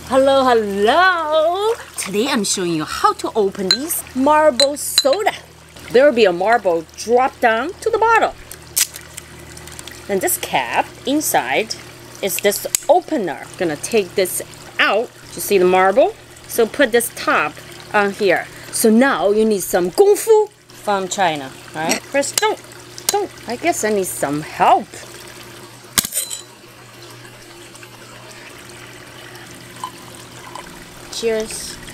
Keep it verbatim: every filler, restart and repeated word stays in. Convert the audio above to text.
Hello, hello! Today I'm showing you how to open these marble soda. There will be a marble drop down to the bottle. And this cap inside is this opener. I'm gonna take this out. You see the marble? So put this top on here. So now you need some kung fu from China. Alright, first don't, don't. I guess I need some help. Cheers.